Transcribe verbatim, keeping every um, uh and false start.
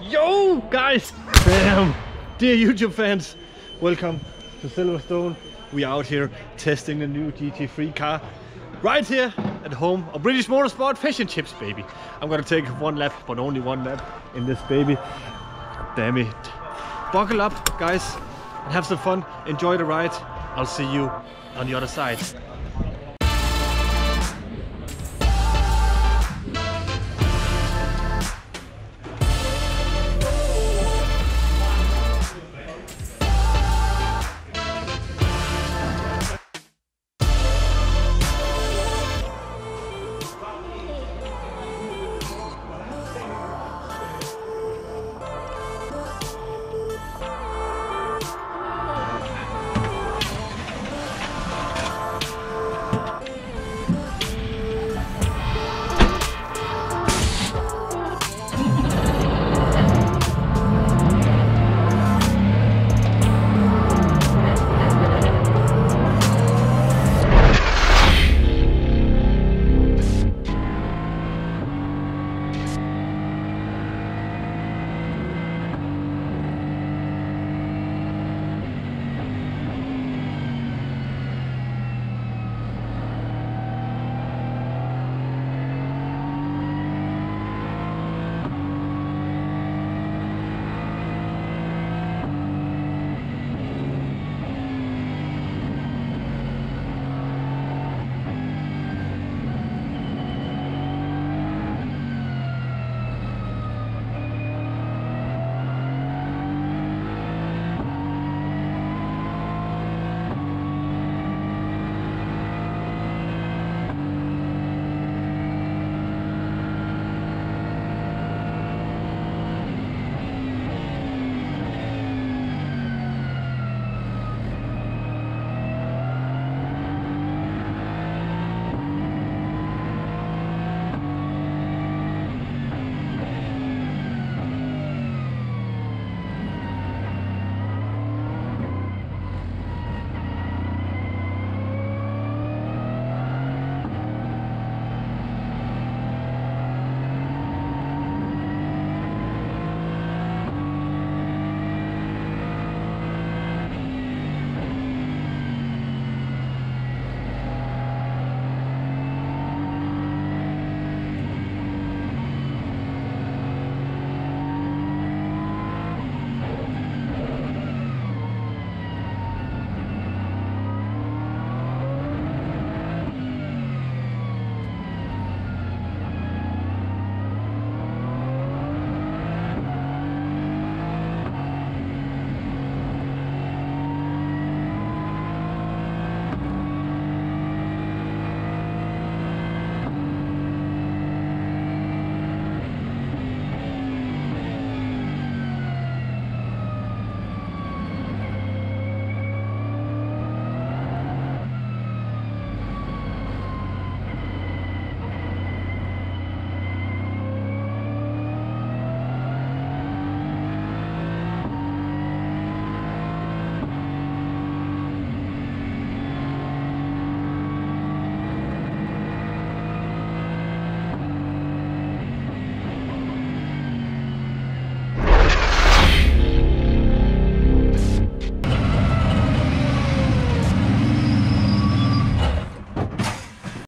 Yo guys! Bam! Dear YouTube fans, welcome to Silverstone. We are out here testing the new G T three car right here at Home of British Motorsport. Fish and chips, baby. I'm gonna take one lap, but only one lap in this baby. Damn it. Buckle up, guys, and have some fun. Enjoy the ride. I'll see you on the other side.